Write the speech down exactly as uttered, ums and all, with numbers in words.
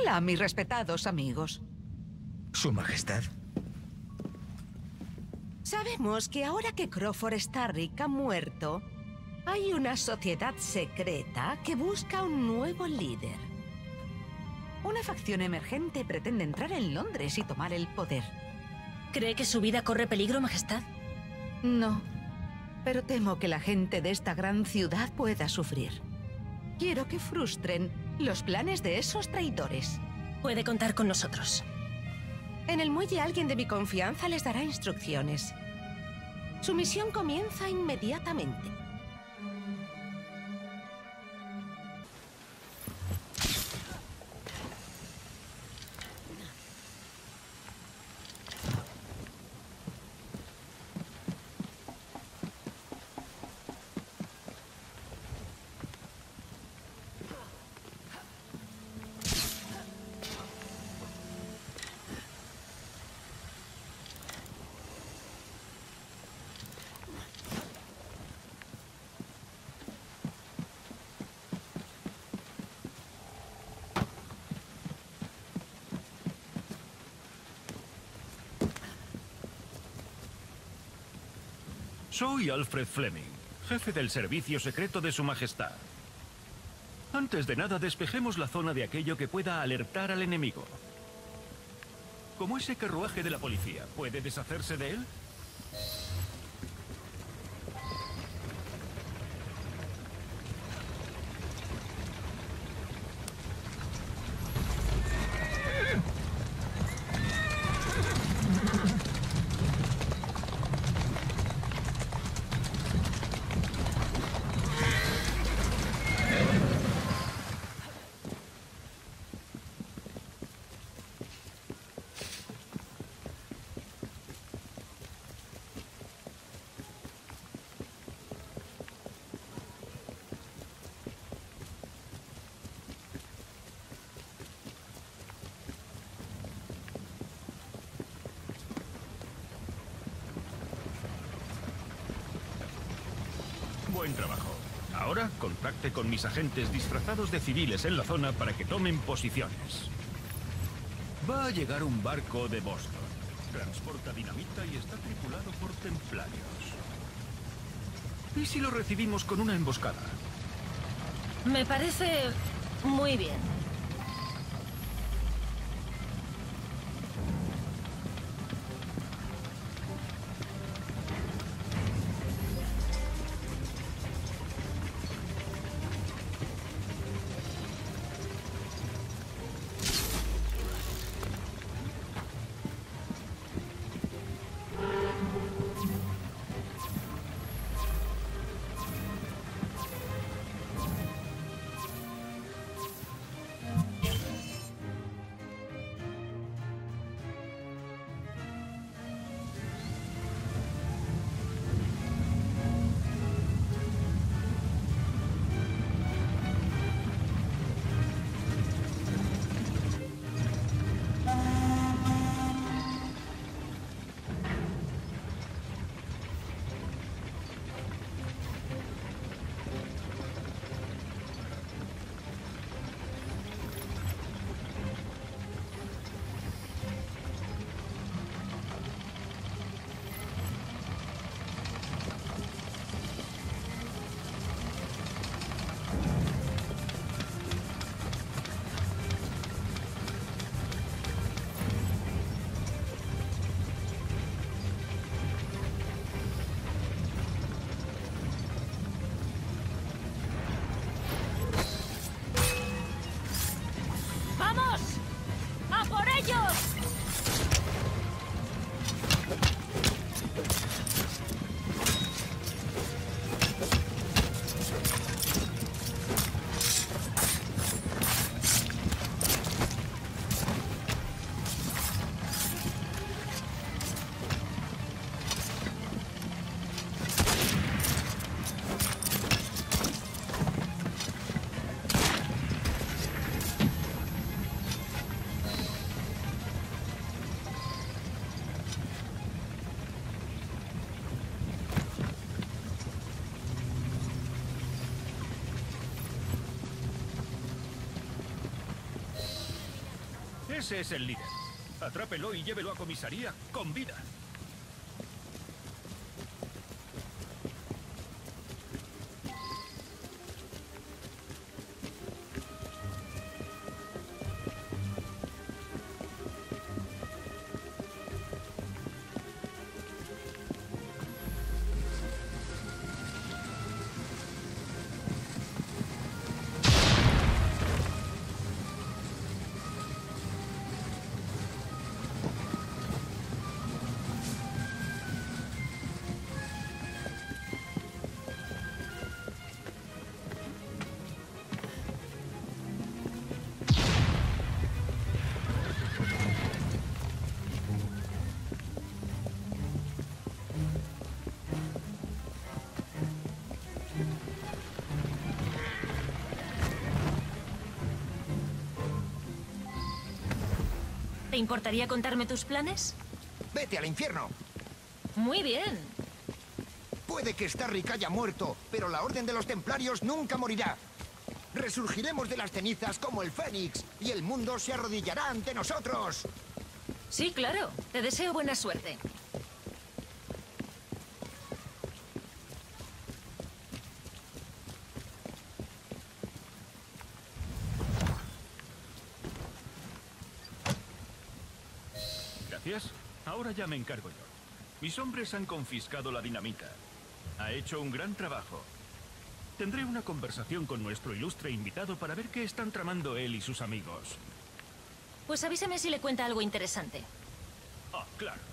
Hola, mis respetados amigos. Su Majestad. Sabemos que ahora que Crawford Starrick ha muerto, hay una sociedad secreta que busca un nuevo líder. Una facción emergente pretende entrar en Londres y tomar el poder. ¿Cree que su vida corre peligro, Majestad? No, pero temo que la gente de esta gran ciudad pueda sufrir. Quiero que frustren los planes de esos traidores. Puede contar con nosotros. En el muelle alguien de mi confianza les dará instrucciones. Su misión comienza inmediatamente. Soy Alfred Fleming, jefe del servicio secreto de Su Majestad. Antes de nada, despejemos la zona de aquello que pueda alertar al enemigo. Como ese carruaje de la policía, ¿puede deshacerse de él? Buen trabajo. Ahora contacte con mis agentes disfrazados de civiles en la zona para que tomen posiciones. Va a llegar un barco de Boston. Transporta dinamita y está tripulado por templarios. ¿Y si lo recibimos con una emboscada? Me parece muy bien. Ese es el líder. Atrápelo y llévelo a comisaría con vida. ¿Te importaría contarme tus planes? ¡Vete al infierno! Muy bien. Puede que Starrick haya muerto, pero la Orden de los Templarios nunca morirá. Resurgiremos de las cenizas como el Fénix, y el mundo se arrodillará ante nosotros. Sí, claro. Te deseo buena suerte. Gracias. Ahora ya me encargo yo. Mis hombres han confiscado la dinamita. Ha hecho un gran trabajo. Tendré una conversación con nuestro ilustre invitado para ver qué están tramando él y sus amigos. Pues avísame si le cuenta algo interesante. Ah, claro.